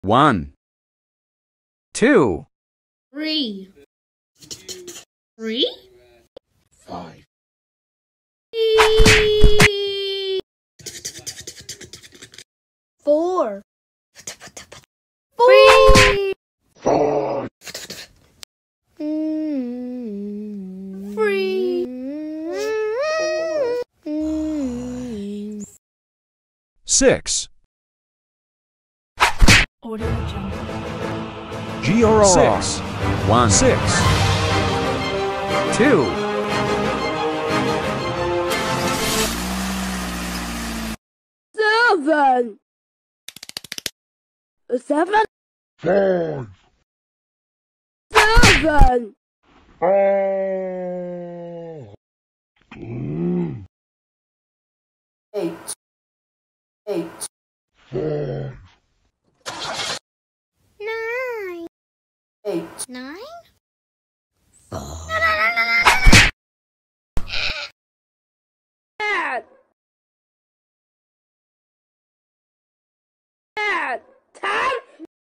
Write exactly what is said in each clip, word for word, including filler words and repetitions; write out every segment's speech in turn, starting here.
One, two, Three. Three? five, Three. Four. Three. four, Three. six, Audio Jungle. G R R R, six, one, six, two, Seven. Seven. five, Seven. Eight. Eight. five, Nine. Eight. Nine? Dad. Dad. Ten?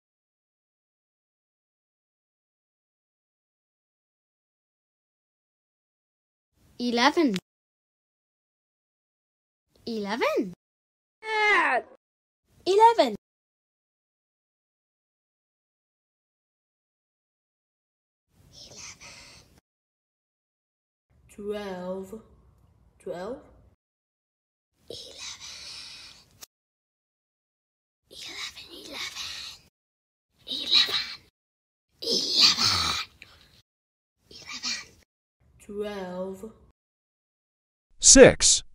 Eleven. Eleven? Dad. Eleven. Twelve. Twelve? Eleven. Eleven, eleven. Eleven. Eleven. Eleven. Twelve. six,